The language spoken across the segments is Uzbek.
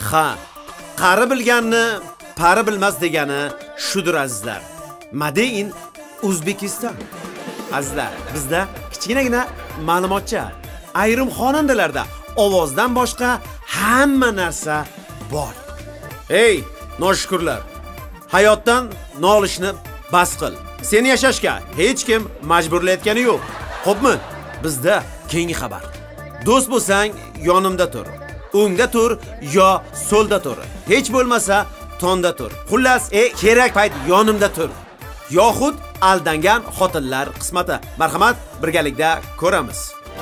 Ha, qari bilganni pari bilmas degani shudir azizlar. Made in O'zbekiston. Azizlar, bizda kichkinagina ma'lumotcha. Ayrim xonandalarda ovozdan boshqa hamma narsa bor. Ey, noshukurlar. Hayotdan nolishni bas qil. Seni yashashga hech kim majburlayotgani yo'q. Xo'pmi? Bizda keyingi xabar. Do'st bo'lsang, yonimda tur. O'ngda tur yo so'lda tur. Hech bo'lmasa, tonda tur. Xullas, kerak payt yonimda tur. Yoxud aldangan xotinlar qismati. Marhamat, birgalikda ko'ramiz.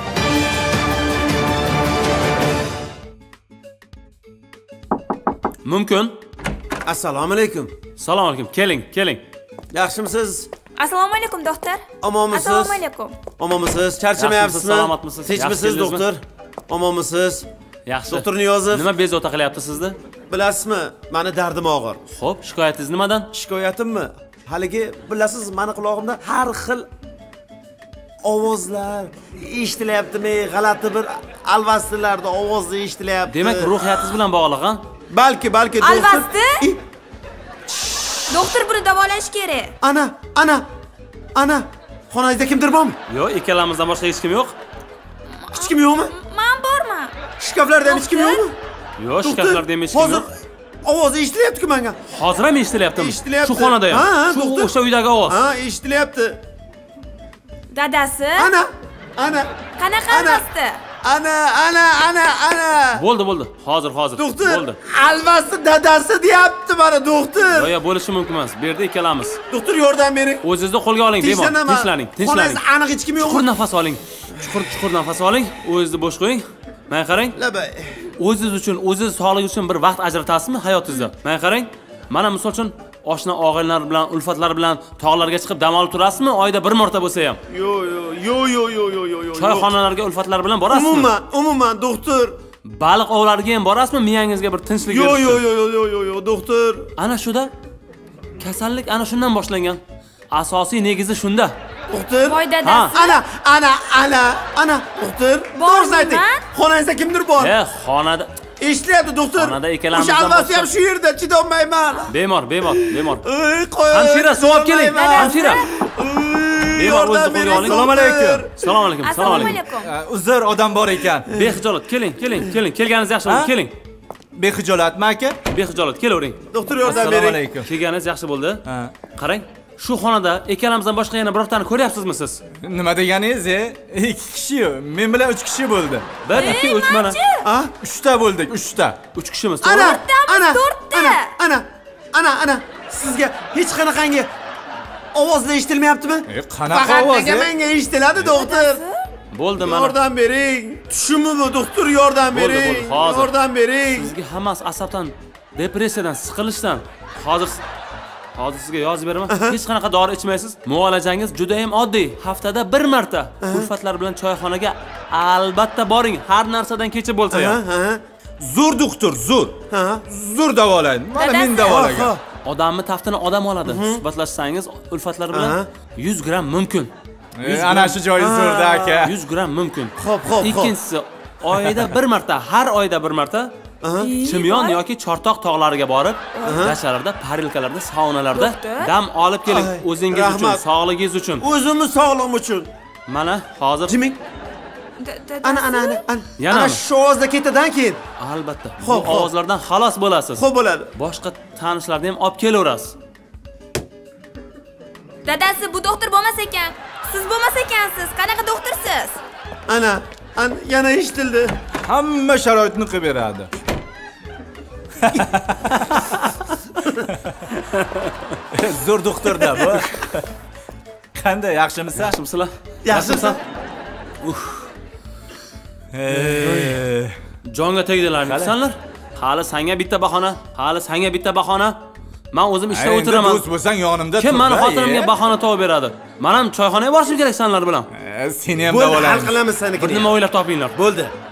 Mumkin. Assalomu alaykum. Assalomu alaykum. Keling. Yaxshimisiz? Assalomu alaykum doktor. Omonmisiz? Assalomu alaykum. Omonmisiz? Charchamayapsizmi? Salomatmisiz? Tinchmisiz, doktor? Omonmisiz? Yaxshi. Doktor Niyozov. Nima bezovta qilyapti sizni? Bilasizmi, meni dardim og'ir. Xo'p, shikoyatingiz nimadan? Shikoyatimmi? Haligi, bilasiz, meni quloqimda har xil ovozlar eshitilyaptimi? G'alati bir alvaslarda ovozi eshitilyapti. Demak, ruhiyatingiz bilan bog'liq, ha? Balki doktor. Alvasti? Doktor buni davolash kerak. Ana. Xonangizda kimdir bormi? Yo'q, ikkalamizdan boshqa hech kim yo'q. Hech kim yo'qmi? Men borman. Shkaflarda ham hech kim yo'qmi? Yo'q, shkaflarda ham hech kim yo'q. Ovoz eshitilyapti-ku menga. Hozir ham eshitilyaptimi? Eshitilyapti. Shu xonada ham. Shu doktor. o'sha uydagi ovoz. Ha, eshitilyapti. Dadasi? Ana. Qanaqa alvasti? Ana. Bo'ldi. Hozir. Doktor. Bo'ldi. Alvasti dadasi deyapti mana doktor. Yo'q, bo'lishi mumkin emas. Bu yerda ikkalamiz. Doktor, yordam bering. O'zingizni qo'lga oling, bemalol. Tinchlaning. Xonangizda aniq hech kim yo'qmi? Chuqur nafas oling. Chuqur nafas oling. O'zingizni bo'sh qo'ying. Mana qarang. Labay. O'zingiz uchun, o'zingiz sog'ligingiz uchun bir vaqt ajratasizmi hayotingizda? Mana qarang. Mana misol uchun oshna og'aylar bilan, ulfatlar bilan tog'larga chiqib dam olib turasizmi? Oyda bir marta bo'lsa ham. Yo'q. Choyxonalarga ulfatlar bilan borasizmi? Umuman doktor. Baliq ovlariga ham borasizmi? Miyangizga bir tinchlik berish uchun. Yo'q, doktor. Ana shuda kasallik ana shundan boshlangan. Asosiy negizi shunda. Doktor. Voy dadasi. Ana. Doktor. To'g'risini ayting. Xonangizda kimdir bor? Xonada eshitilyapti doktor. Xonada ikkalamizdan o'sha alvasti ham shu yerda, chidolmayman. Bemor. Qo'y. Hamshira, savol keling. Hamshira. Bemor o'zingizni qo'lga oling. Assalomu alaykum. Assalomu alaykum. Uzr, odam bor ekan. Bexijolat, keling. Kelganingiz yaxshi bo'ldi, keling. Bexijolatmi aka? Bexijolat, kelavering. Doktor, yordam bering. Assalomu alaykum. Kelganingiz yaxshi bo'ldi. Qarang, shu xonada ikkalamizdan boshqa yana birortani ko'ryapsizmi siz? Nima deganingiz? 2 kishi, men bilan 3 kishi bo'ldi. 1 2 3 mana. 3 ta bo'ldik, 3 ta. 3 kishimiz. Ana. Sizga hech qanaqangi ovozlar eshitilmayaptimi? Qanaqa ovoz? Faqat menga eshitiladi, doktor. Bo'ldi mana. Yordam bering. Tushimmi, doktor, yordam bering. Yordam bering. Sizga hammasi asabdan, depressiyadan, siqilishdan. Hozir sizga yozib beraman. Hech qanaqa dori ichmaysiz. Muolajangiz juda ham oddiy. Haftada 1 marta ulfatlar bilan choyxonaga albatta boring. Har narsadan kechib bo'lsa ham. Zo'r doktor, zo'r. Zo'r davolaydi. Mana men davolagan. Odamni taftini odam oladi. Suhbatlashsangiz ulfatlar bilan 100 gram mumkin. Ana shu joyi zo'rda aka. 100 gram mumkin. Xo'p. Ikkinchisi, oyda 1 marta, har oyda 1 marta Chimyon yoki Chortoq tog'lariga borib, dashalarda, parilkalarda, saunalarda dam olib keling o'zingiz uchun, sog'ligingiz uchun. O'zimni sog'lig'im uchun. Mana hozir jiming. Yana shu ovozda ketadan keyin. Albatta. Bu ovozlardan xalos bo'lasiz. Xo'p bo'ladi. Boshqa tanishlarni ham olib kelaverasiz. Dadasi, bu doktor bo'lmas ekan. Siz bo'lmas ekansiz. Qanaqa doktorsiz? Ana, yana eshitildi. Hamma sharoitni qilib beradi. Zo'r doktorda bu. Qanday, yaxshimisiz? Yaxshimisizlar? Yaxshimisan? Jonga tegdilar insanlar. Hali senga bitta bahona. Men o'zim ishda o'tiraman. Do'st bo'lsang yonimda tur. Kim meni xotinimga bahona topib beradi? Men ham choyxonaga borishim kerak senlar bilan. Seni ham davolaymiz. Hal qilamiz seni. Bir nima o'ylab topinglar. Bo'ldi.